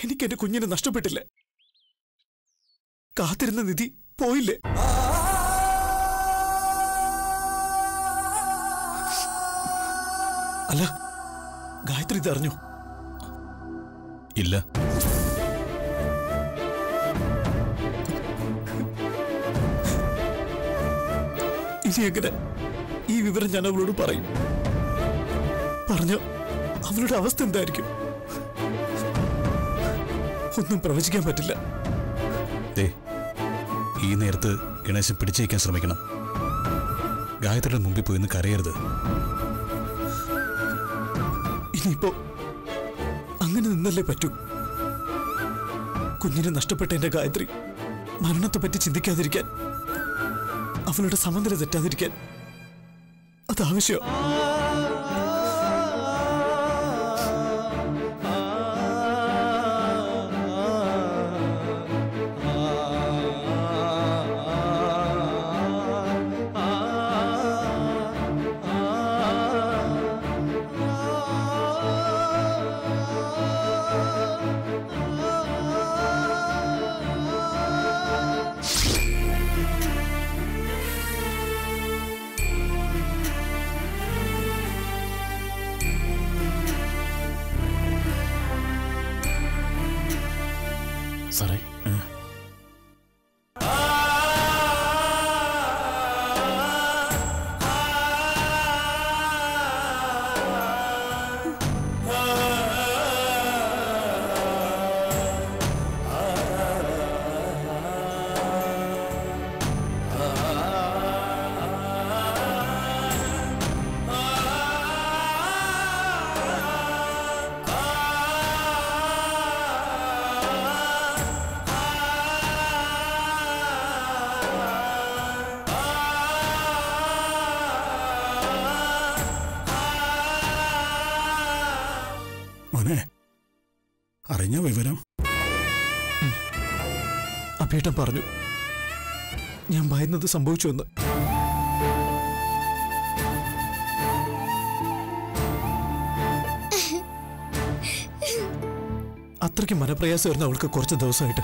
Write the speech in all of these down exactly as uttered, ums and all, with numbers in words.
എനിക്ക് എന്റെ കുഞ്ഞിനെ നഷ്ടപ്പെട്ടില്ലേ? കാത്തിരുന്ന നിധി പോയില്ലേ? അല്ല, ഗായത്രി ഇതറിഞ്ഞു? ഇല്ല. ഇനി എങ്ങനെ ഈ വിവരം ഞാൻ അവളോട് പറയും? പറഞ്ഞ അവളുടെ അവസ്ഥ എന്തായിരിക്കും? ഒന്നും പ്രവചിക്കാൻ പറ്റില്ല. ഈ നേരത്ത് ഗണേശൻ പിടിച്ചേക്കാൻ ശ്രമിക്കണം. ഗായത്രിയുടെ മുമ്പിൽ പോയിന്ന് കരയരുത്. ഇനിയിപ്പോ അങ്ങനെ നിന്നല്ലേ പറ്റൂ. കുഞ്ഞിനെ നഷ്ടപ്പെട്ട എന്റെ ഗായത്രി മരണത്തെ പറ്റി ചിന്തിക്കാതിരിക്കാൻ, അവളുടെ സമനില തെറ്റാതിരിക്കാൻ അതാവശ്യം. സാറേ, അറിഞ്ഞ വിവരം അഭേട്ടൻ പറഞ്ഞു. ഞാൻ ഭയന്നത് സംഭവിച്ചു എന്ന്. അത്രയ്ക്ക് മനപ്രയാസമായിരുന്നു അവൾക്ക് കുറച്ച് ദിവസമായിട്ട്.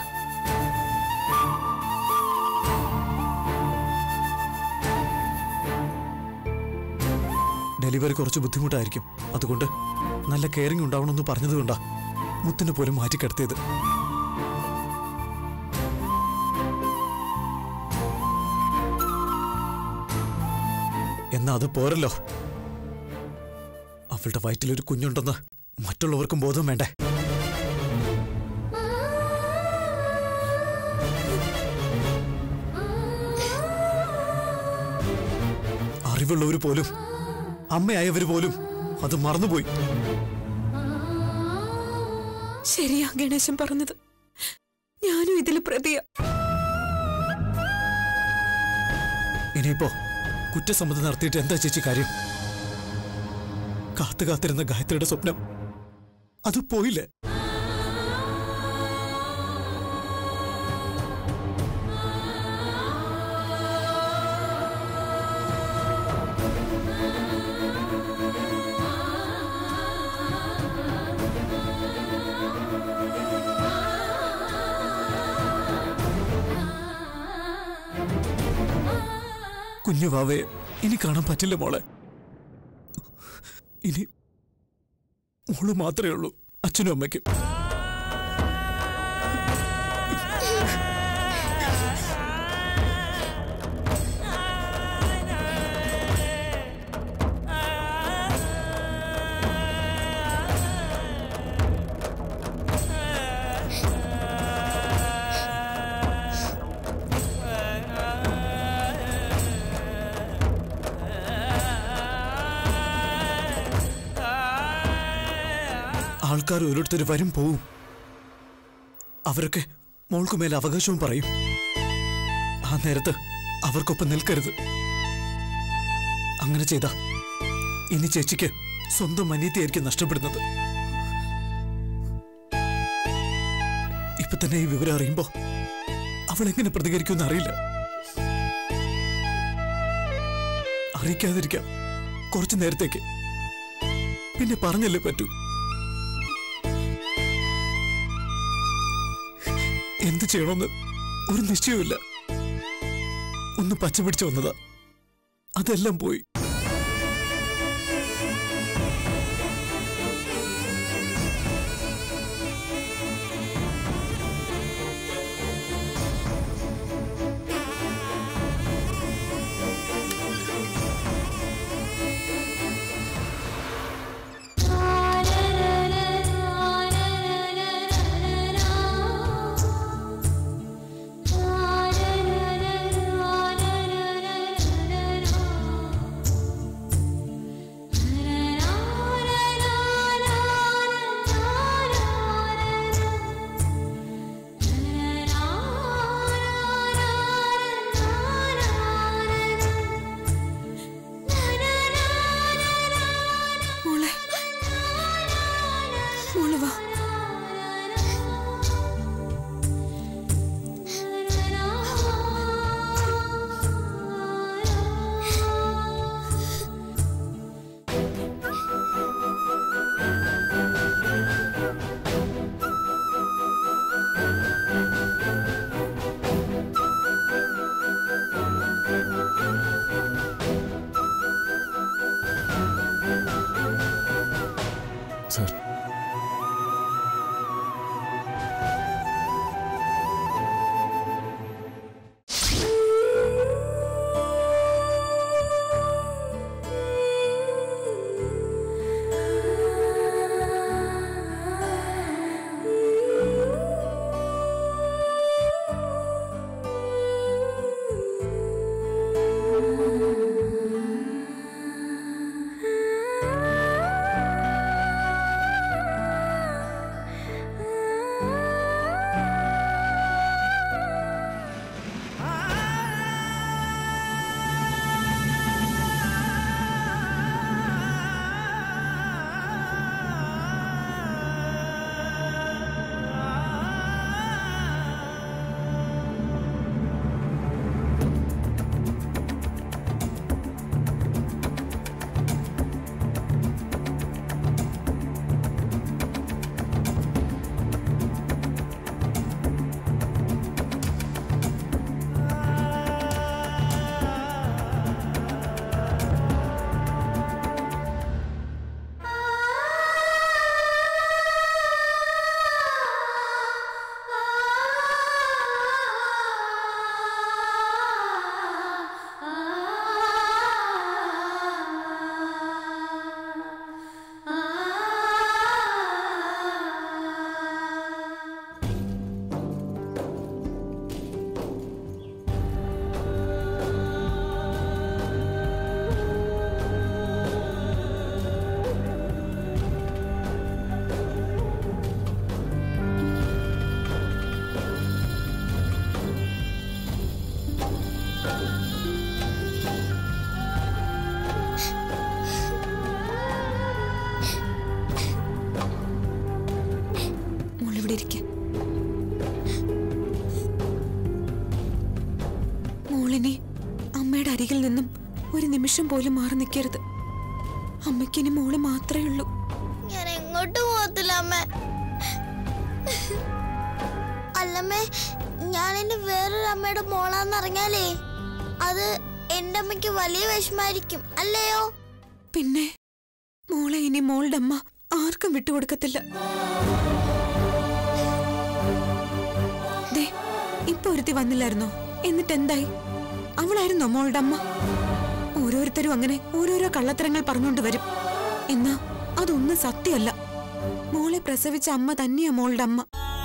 ഡെലിവറി കുറച്ച് ബുദ്ധിമുട്ടായിരിക്കും. അതുകൊണ്ട് നല്ല കെയറിംഗ് ഉണ്ടാവണമെന്ന് പറഞ്ഞതുകൊണ്ടാ മുത്തിനെ പോലും മാറ്റിക്കിടത്തിയത്. എന്നാ അത് പോരല്ലോ. അവളുടെ വയറ്റിലൊരു കുഞ്ഞുണ്ടെന്ന് മറ്റുള്ളവർക്കും ബോധം വേണ്ടേ? അറിവുള്ളവർ പോലും, അമ്മയായവർ പോലും അത് മറന്നുപോയി. ശരിയാ ഗണേശൻ പറഞ്ഞത്. ഞാനും ഇതിൽ പ്രതിയാ. ഇനിയിപ്പോ കുറ്റസമ്മതം നടത്തിയിട്ട് എന്താ ചേച്ചി കാര്യം? കാത്തു കാത്തിരുന്ന ഗായത്രിയുടെ സ്വപ്നം അത് പോയില്ലേ? കുഞ്ഞു വാവയെ ഇനി കാണാൻ പറ്റില്ല മോളെ. ഇനി മോള് മാത്രമേ ഉള്ളൂ അച്ഛനും അമ്മയ്ക്കും. ആൾക്കാർ ഓരോരുത്തർ വരും പോവും. അവരൊക്കെ മോൾക്ക് മേലെ അവകാശവും പറയും. ആ നേരത്ത് അവർക്കൊപ്പം നിൽക്കരുത്. അങ്ങനെ ചെയ്താ ഇനി ചേച്ചിക്ക് സ്വന്തം അനിയത്തിയായിരിക്കും നഷ്ടപ്പെടുന്നത്. ഇപ്പൊ തന്നെ ഈ വിവരം അറിയുമ്പോ അവൾ എങ്ങനെ പ്രതികരിക്കുമെന്ന് അറിയില്ല. അറിയിക്കാതിരിക്കാം കുറച്ചു നേരത്തേക്ക്, പിന്നെ പറഞ്ഞല്ലേ പറ്റൂ. എന്ത് ചെയ്യണമെന്ന് ഒരു നിശ്ചയവുമില്ല. ഒന്ന് പച്ച പിടിച്ചു വന്നതാ, അതെല്ലാം പോയി. സർ, മോളിനി അമ്മയുടെ അരികിൽ നിന്നും ഒരു നിമിഷം പോലും മാറി നിൽക്കരുത്. അമ്മയ്ക്കിനി മോള് മാത്രമേ ഉള്ളൂ. ഞാൻ എങ്ങോട്ടും പോകത്തില്ല അമ്മ. അല്ലമ്മേ, ഞാൻ എന്റെ വേറൊരു അമ്മയുടെ മോളാന്നറിഞ്ഞാലേ അത് എന്റെ അമ്മയ്ക്ക് വലിയ വിഷമായിരിക്കും, അല്ലയോ? പിന്നെ മോളെ ഇനി മോളുടെ അമ്മ ആർക്കും വിട്ടുകൊടുക്കത്തില്ല. ദേ, ഇപ്പൊ ഒരുത്തി വന്നില്ലായിരുന്നോ? എന്നിട്ട് എന്തായി? അവളായിരുന്നോ മോളുടെ അമ്മ? ഓരോരുത്തരും അങ്ങനെ ഓരോരോ കള്ളത്തരങ്ങൾ പറഞ്ഞുകൊണ്ട് വരും. എന്നാ അതൊന്നും സത്യമല്ല. മോളെ പ്രസവിച്ച അമ്മ തന്നെയാ മോളുടെ അമ്മ.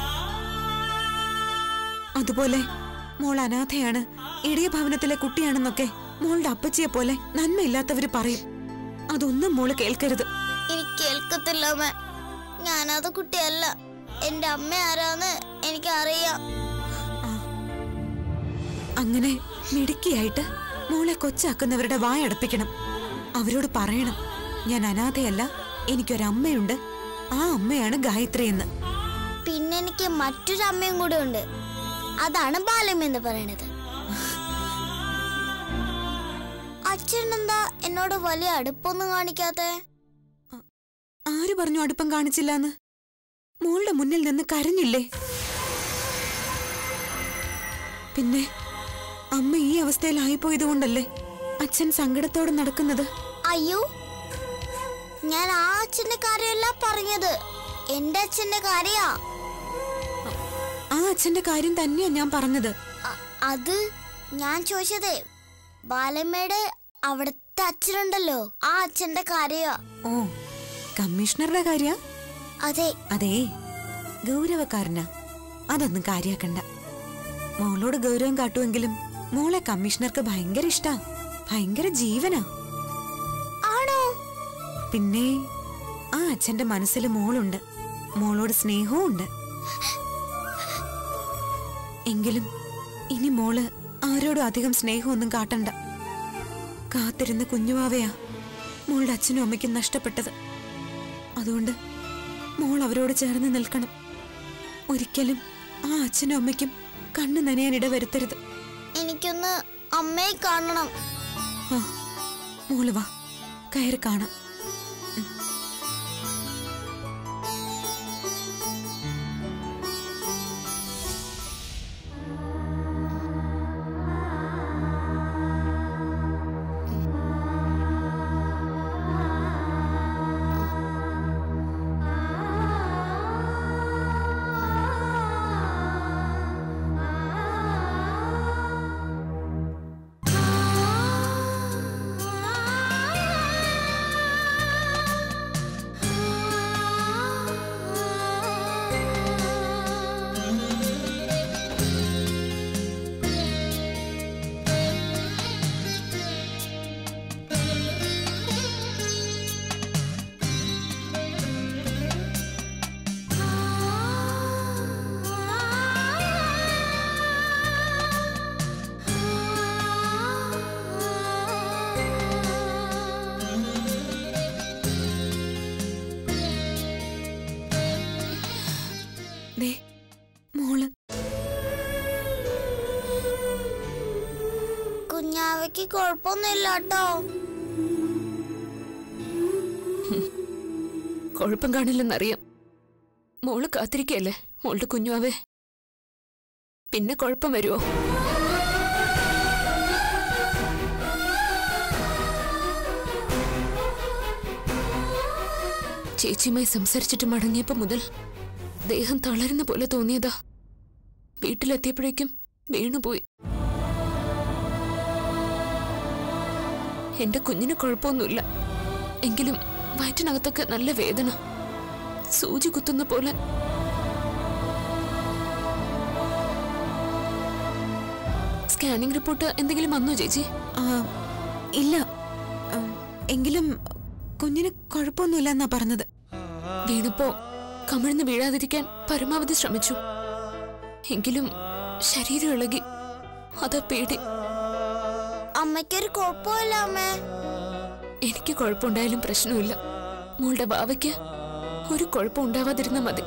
അതുപോലെ മോൾ അനാഥയാണ്, ഇടയ ഭവനത്തിലെ കുട്ടിയാണെന്നൊക്കെ മോളുടെ അപ്പച്ചിയെ പോലെ നന്മയില്ലാത്തവര് പറയും. അതൊന്നും മോള് കേൾക്കരുത്. എനിക്ക് കേൾക്കത്തില്ല അമ്മ. ഞാനത് കുട്ടിയല്ല. എന്റെ അമ്മ ആരാന്ന് എനിക്കറിയാം. അങ്ങനെ മിടുക്കിയായിട്ട് മോളെ കൊച്ചാക്കുന്നവരുടെ വായടപ്പിക്കണം. അവരോട് പറയണം, ഞാൻ അനാഥയല്ല, എനിക്കൊരമ്മയുണ്ട്, ആ അമ്മയാണ് ഗായത്രി എന്ന്. പിന്നെ എനിക്ക് മറ്റൊരു അമ്മയും കൂടെ ഉണ്ട്, അതാണ് ബാലം എന്ന് പറയണത്. അച്ഛൻ എന്താ എന്നോട് വലിയ അടുപ്പൊന്നും കാണിക്കാത്തെ? ആര് പറഞ്ഞു അടുപ്പം കാണിച്ചില്ലാന്ന്? മോളുടെ മുന്നിൽ നിന്ന് കരഞ്ഞില്ലേ? പിന്നെ അമ്മ ഈ അവസ്ഥയിലായിപ്പോയത് കൊണ്ടല്ലേ അച്ഛൻ സങ്കടത്തോടെ നടക്കുന്നത്? അയ്യോ, ഞാൻ ആ അച്ഛന്റെ കാര്യമല്ല പറഞ്ഞത്, എന്റെ അച്ഛന്റെ കാര്യാ. ആ അച്ഛന്റെ കാര്യം തന്നെയാ ഞാൻ പറഞ്ഞത്. അ- അത് ഞാൻ ചോദിച്ചതേ ബാലമ്മയുടെ അവിടുത്തെ അച്ഛനുണ്ടല്ലോ, ആ അച്ഛന്റെ കാര്യാ. ഓ, കമ്മീഷണറുടെ കാര്യ? അതെ. അതേ, ഗൗരവക്കാരനാ, അതൊന്നും കാര്യാക്കണ്ട. മോളോട് ഗൗരവം കാട്ടുമെങ്കിലും മോളെ കമ്മീഷണർക്ക് ഭയങ്കര ഇഷ്ടാ, ഭയങ്കര ജീവനാ. ആണോ? പിന്നെ ആ അച്ഛന്റെ മനസ്സിൽ മോളുണ്ട്, മോളോട് സ്നേഹവും ഉണ്ട്. എങ്കിലും ഇനി മോള് ആരോടും അധികം സ്നേഹമൊന്നും കാട്ടണ്ട. കാത്തിരുന്ന കുഞ്ഞുവാവയാ മോളുടെ അച്ഛനും അമ്മയ്ക്കും നഷ്ടപ്പെട്ടത്. അതുകൊണ്ട് മോൾ അവരോട് ചേർന്ന് നിൽക്കണം. ഒരിക്കലും ആ അച്ഛനും അമ്മയ്ക്കും കണ്ണു നനയാൻ ഇടവരുത്തരുത്. എനിക്കൊന്ന് അമ്മയെ കാണണം. ആ, മോള് വാ, കയറി കാണാം. മോള് കുഞ്ഞാവയ്ക്ക് കുഴപ്പമൊന്നുമില്ല കേട്ടോ. കുഴപ്പം കാണില്ലെന്നറിയാം. മോള് കാത്തിരിക്കല്ലേ മോളുടെ കുഞ്ഞുവാവേ. പിന്നെ കുഴപ്പം വരുമോ? ചേച്ചിയുമായി സംസാരിച്ചിട്ട് മടങ്ങിയപ്പോ മുതൽ ദേഹം തളരുന്ന പോലെ തോന്നിയതാ. വീട്ടിലെത്തിയപ്പോഴേക്കും വീണുപോയി. എന്റെ കുഞ്ഞിന് കുഴപ്പമൊന്നുമില്ല, എങ്കിലും വയറ്റിനകത്തൊക്കെ നല്ല വേദന, സൂചി കുത്തുന്ന പോലെ. സ്കാനിംഗ് റിപ്പോർട്ട് എന്തെങ്കിലും വന്നോ ചേച്ചി? ഇല്ല, എങ്കിലും കുഞ്ഞിന് കുഴപ്പമൊന്നുമില്ല എന്നാ പറഞ്ഞത്. വീണപ്പോ കമിഴ്ന്ന് വീഴാതിരിക്കാൻ പരമാവധി ശ്രമിച്ചു, എങ്കിലും ശരീരം ഇളകി. അതാ പേടി. അമ്മയ്ക്കൊരു കുഴപ്പമില്ല അമ്മേ. എനിക്ക് കുഴപ്പമുണ്ടായാലും പ്രശ്നമില്ല, മോളുടെ ബാവയ്ക്ക് ഒരു കുഴപ്പം ഉണ്ടാവാതിരുന്ന മതി.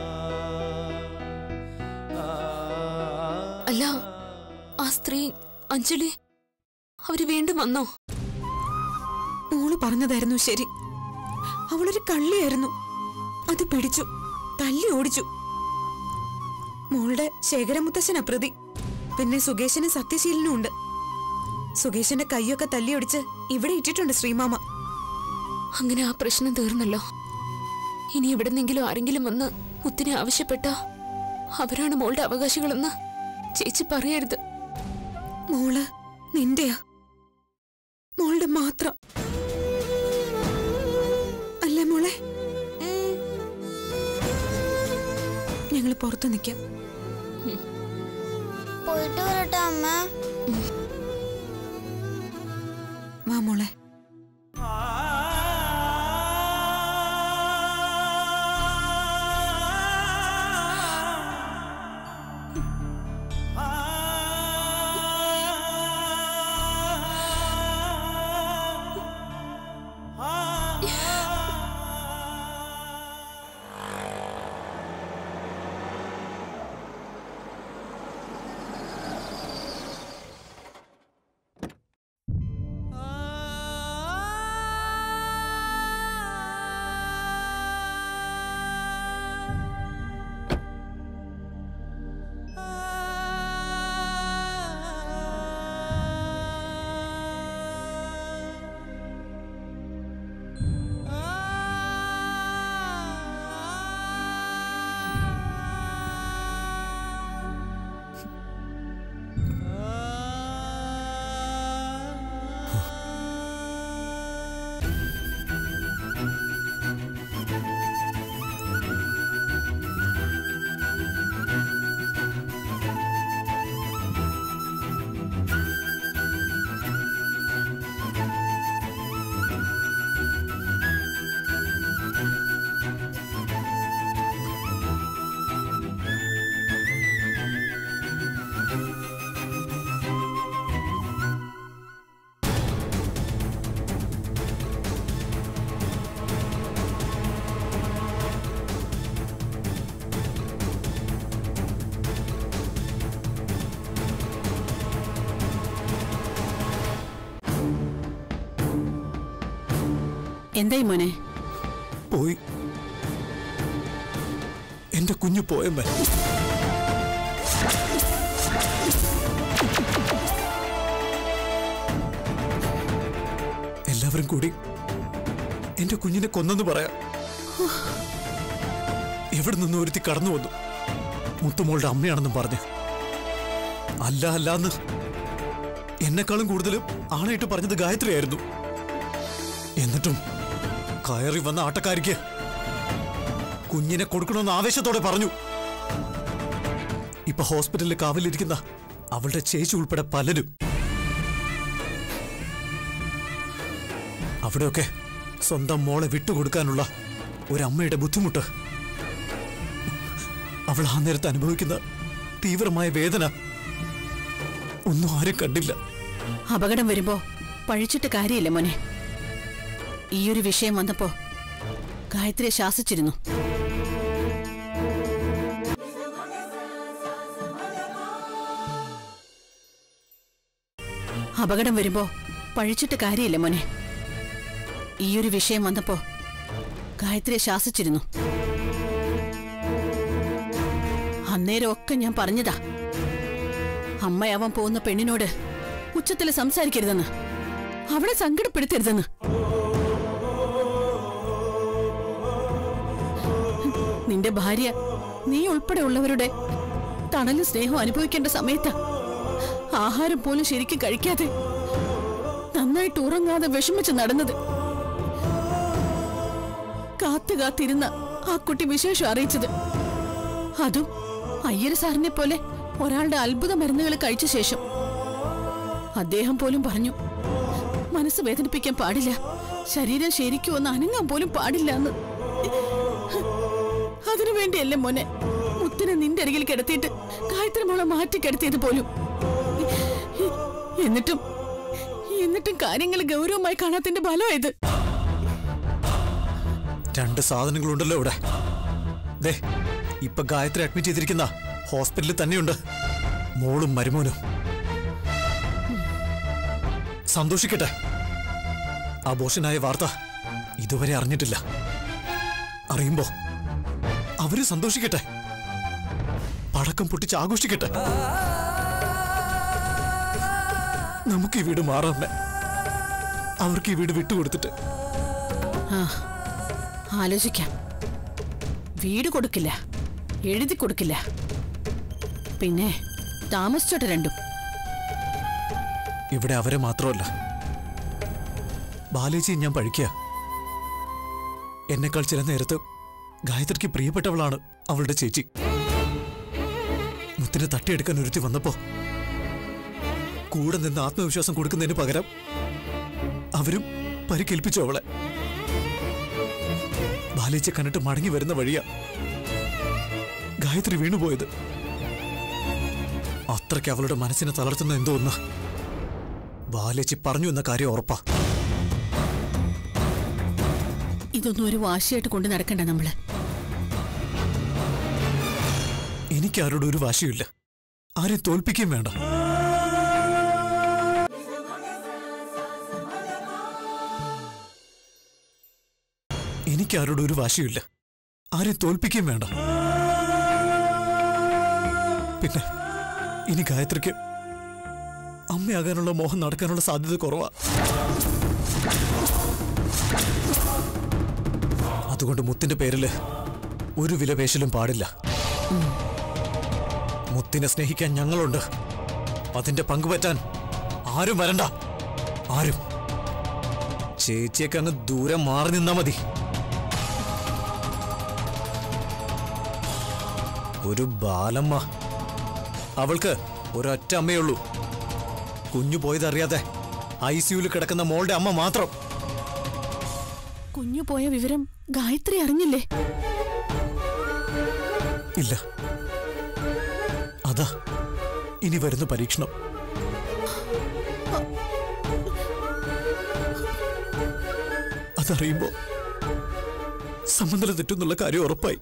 അല്ല, ആ സ്ത്രീ അഞ്ജലി അവര് വീണ്ടും വന്നോ? മോള് പറഞ്ഞതായിരുന്നു ശരി. അവളൊരു കള്ളിയായിരുന്നു, അത് പിടിച്ചു, തല്ലി ഓടിച്ചു. മോളുടെ ശേഖരമുത്തശ്ശനാ പ്രതി. പിന്നെ സുകേശനും സത്യശീലനും ഉണ്ട്. സുകേശന്റെ കൈയൊക്കെ തല്ലിയൊടിച്ച് ഇവിടെ ഇട്ടിട്ടുണ്ട് ശ്രീമാമ. അങ്ങനെ ആ പ്രശ്നം തീർന്നല്ലോ. ഇനി എവിടെന്നെങ്കിലും ആരെങ്കിലും വന്ന് മുത്തിനെ ആവശ്യപ്പെട്ട അവരാണ് മോളുടെ അവകാശികളെന്ന് ചേച്ചി പറയരുത്. മോള് നിന്റെയാ, മോളുടെ മാത്രം അല്ലേ മോളെ? ഞങ്ങൾ പുറത്തു നിൽക്കാം. പോയിട്ട് വരട്ടെ അമ്മ. വാ മോളെ. എന്തായി മോനെ? പോയി. എന്റെ കുഞ്ഞു പോയമ്മ. എല്ലാവരും കൂടി എന്റെ കുഞ്ഞിനെ കൊന്നെന്ന് പറയാം. എവിടെ നിന്ന് ഒരുത്തി കടന്നു വന്നു. മുത്തുമോളുടെ അമ്മയാണെന്നും പറഞ്ഞ്. അല്ല അല്ലാന്ന് എന്നെക്കാളും കൂടുതലും ആണയിട്ട് പറഞ്ഞത് ഗായത്രിയായിരുന്നു. എന്നിട്ടും കയറി വന്ന ആട്ടക്കാരിക്ക് കുഞ്ഞിനെ കൊടുക്കണമെന്ന് ആവേശത്തോടെ പറഞ്ഞു. ഇപ്പൊ ഹോസ്പിറ്റലിൽ കാവലിരിക്കുന്ന അവളുടെ ചേച്ചി ഉൾപ്പെടെ പലരും. അവിടെയൊക്കെ സ്വന്തം മോളെ വിട്ടുകൊടുക്കാനുള്ള ഒരമ്മയുടെ ബുദ്ധിമുട്ട്, അവൾ ആ നേരത്ത് അനുഭവിക്കുന്ന തീവ്രമായ വേദന ഒന്നും ആരും കണ്ടില്ല. അപകടം വരുമ്പോ പഴിച്ചിട്ട് കാര്യമില്ല മോനെ. ഈയൊരു വിഷയം വന്നപ്പോ ഗായത്രിയെ ശാസിച്ചിരുന്നു. അപകടം വരുമ്പോ പഴിച്ചിട്ട് കാര്യമില്ല മോനെ. ഈയൊരു വിഷയം വന്നപ്പോ ഗായത്രിയെ ശാസിച്ചിരുന്നു. അന്നേരമൊക്കെ ഞാൻ പറഞ്ഞതാ, അമ്മയാവാൻ പോകുന്ന പെണ്ണിനോട് ഉച്ചത്തിൽ സംസാരിക്കരുതെന്ന്, അവളെ സങ്കടപ്പെടുത്തരുതെന്ന്. നിന്റെ ഭാര്യ നീ ഉൾപ്പെടെ ഉള്ളവരുടെ തണലും സ്നേഹവും അനുഭവിക്കേണ്ട സമയത്താ ആഹാരം പോലും ശരിക്കും കഴിക്കാതെ നന്നായിട്ട് ഉറങ്ങാതെ വിഷമിച്ച് നടന്നത്. കാത്തു കാത്തിരുന്ന ആ കുട്ടി വിശേഷം അറിയിച്ചത്, അതും അയ്യര് സാറിനെ പോലെ ഒരാളുടെ അത്ഭുത മരുന്നുകൾ കഴിച്ച ശേഷം. അദ്ദേഹം പോലും പറഞ്ഞു, മനസ്സ് വേദനിപ്പിക്കാൻ പാടില്ല, ശരീരം ശരിക്കും ഒന്ന് അനങ്ങാൻ പോലും പാടില്ല എന്ന്. അതിനു വേണ്ടിയല്ലേ മോനെ മുത്തിനെ നിന്റെ അരികിൽ കിടത്തിയിട്ട് ഗായത്രി മോളെ മാറ്റി കിടത്തിയത് പോലും. എന്നിട്ടും എന്നിട്ടും കാര്യങ്ങൾ ഗൗരവമായി കാണാത്തതിന്റെ ഫലമായത്. രണ്ട് സാധനങ്ങളുണ്ടല്ലോ ഇവിടെ. ദേ, ഇപ്പൊ ഗായത്രി അഡ്മിറ്റ് ചെയ്തിരിക്കുന്ന ഹോസ്പിറ്റലിൽ തന്നെയുണ്ട് മോളും മരുമോനും. സന്തോഷിക്കട്ടെ, ആഘോഷനായ വാർത്ത ഇതുവരെ അറിഞ്ഞിട്ടില്ല. അറിയുമ്പോ അവര് സന്തോഷിക്കട്ടെ, പടക്കം പൊട്ടിച്ച് ആഘോഷിക്കട്ടെ. നമുക്ക് ഈ വീട് മാറാമേ, അവർക്ക് ഈ വീട് വിട്ടുകൊടുത്തിട്ട്. ആലോചിക്കാം. വീട് കൊടുക്കില്ല, എഴുതി കൊടുക്കില്ല, പിന്നെ താമസിച്ചോട്ടെ രണ്ടും. ഇവിടെ അവരെ മാത്രമല്ല, ബാലേജിയെ ഞാൻ പഴിക്കുക. എന്നെക്കാൾ ചില നേരത്ത് ഗായത്രിക്ക് പ്രിയപ്പെട്ടവളാണ് അവളുടെ ചേച്ചി. മുത്തിനെ തട്ടിയെടുക്കാൻ ഒരുത്തി വന്നപ്പോ കൂടെ നിന്ന് ആത്മവിശ്വാസം കൊടുക്കുന്നതിന് പകരം അവരും പരിക്കേൽപ്പിച്ചു അവളെ. ബാലേജിയെ കണ്ടിട്ട് മടങ്ങി വരുന്ന വഴിയാ ഗായത്രി വീണുപോയത്. അത്രയ്ക്ക് അവളുടെ മനസ്സിനെ തളർത്തുന്ന എന്തോ ഒന്ന് ബാലേച്ചി പറഞ്ഞു എന്ന കാര്യം ഉറപ്പാ. ഇതൊന്നും ഒരു വാശിയായിട്ട് കൊണ്ട് നടക്കണ്ട നമ്മള്. എനിക്ക് ആരോടും ഒരു വാശിയില്ല, ആരെയും തോൽപ്പിക്കുകയും വേണ്ട. എനിക്ക് ആരോടും ഒരു വാശിയില്ല, ആരെയും തോൽപ്പിക്കുകയും വേണ്ട. പിന്നെ ഇനി ഗായത്രിക്ക് അമ്മയാകാനുള്ള മോഹം നടക്കാനുള്ള സാധ്യത കുറവാ. അതുകൊണ്ട് മുത്തിന്റെ പേരില് ഒരു വിലപേശലും പാടില്ല. മുത്തിനെ സ്നേഹിക്കാൻ ഞങ്ങളുണ്ട്, അതിന്റെ പങ്കുപറ്റാൻ ആരും വരണ്ട. ആരും. ചേച്ചിയൊക്കെ അങ്ങ് ദൂരെ മാറി നിന്നാ മതി. ഒരു ബാലമ്മ, അവൾക്ക് ഒരൊറ്റ അമ്മയുള്ളൂ. കുഞ്ഞു പോയതറിയാതെ ഐ സിയുവിൽ കിടക്കുന്ന മോളുടെ അമ്മ മാത്രം. കുഞ്ഞു പോയ വിവരം ഗായത്രി അറിഞ്ഞില്ലേ? ഇല്ല. അതാ ഇനി വരുന്ന പരീക്ഷണം. അതറിയുമ്പോ സമനില തെറ്റുന്നുള്ള കാര്യം ഉറപ്പായി.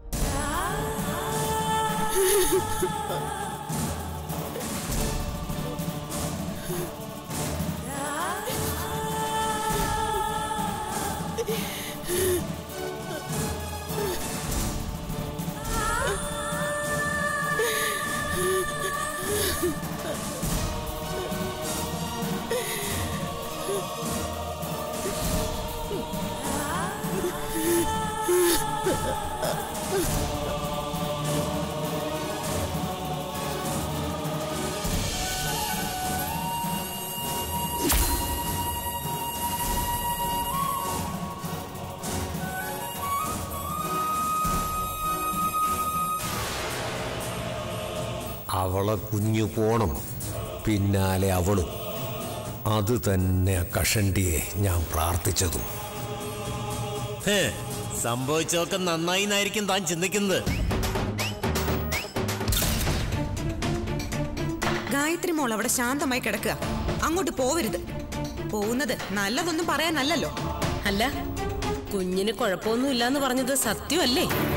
അവളെ കുഞ്ഞു പോണം, പിന്നാലെ അവളും. അത് തന്നെ കഷണ്ടിയെ ഞാൻ പ്രാർത്ഥിച്ചതും. സംഭവിച്ചതൊക്കെ നന്നായി എന്നായിരിക്കും താൻ ചിന്തിക്കുന്നത്. ഗായത്രി മോൾ അവിടെ ശാന്തമായി കിടക്കുക, അങ്ങോട്ട് പോവരുത്. പോകുന്നത് നല്ലതൊന്നും പറയാനല്ലല്ലോ. അല്ല, കുഞ്ഞിന് കുഴപ്പമൊന്നും ഇല്ലാന്ന് പറഞ്ഞത് സത്യമല്ലേ?